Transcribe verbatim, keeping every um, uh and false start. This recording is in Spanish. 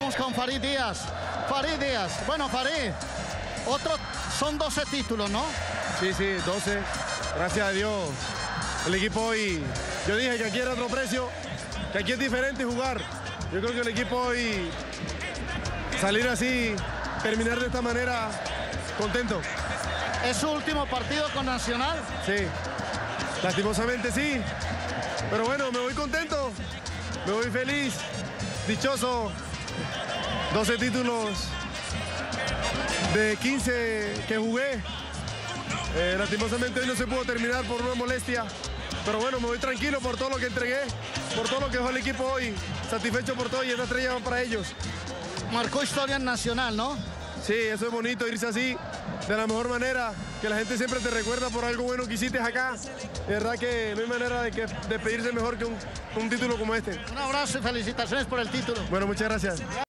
Vamos con Farid Díaz. Farid Díaz. Bueno, Farid, otro, son doce títulos, ¿no? Sí, sí, doce. Gracias a Dios. El equipo hoy, yo dije que aquí era otro precio, que aquí es diferente jugar. Yo creo que el equipo hoy, salir así, terminar de esta manera, contento. ¿Es su último partido con Nacional? Sí, lastimosamente sí. Pero bueno, me voy contento, me voy feliz, dichoso. doce títulos de quince que jugué. Eh, lastimosamente hoy no se pudo terminar por una molestia. Pero bueno, me voy tranquilo por todo lo que entregué, por todo lo que dejó el equipo hoy. Satisfecho por todo y esta estrella va para ellos. Marcó historia en Nacional, ¿no? Sí, eso es bonito, irse así, de la mejor manera, que la gente siempre te recuerda por algo bueno que hiciste acá. De verdad que no hay manera de que despedirse mejor que un, un título como este. Un abrazo y felicitaciones por el título. Bueno, muchas gracias.